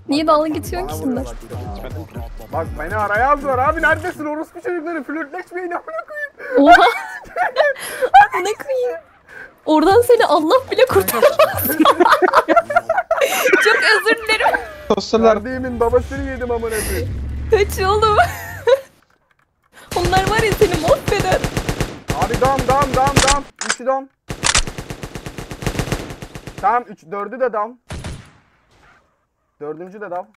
Niye dalga geçiyorsun ki Bana şimdi? vuruyorlar şu an. Bak beni araya aldılar abi, neredesin orospu çocukları, flörtleşmeyin amına koyayım. Oha. Ne koyayım? Oradan seni Allah bile kurtarmaz. Çok özür dilerim. Tosterlar. Kardeğimin babasını yedim amına koyayım. Kaç oğlum. Onlar var ya seni mahveder. Abi dam. 3'ü dam. Tamam 4'ü de dam. 4'üncü de dam.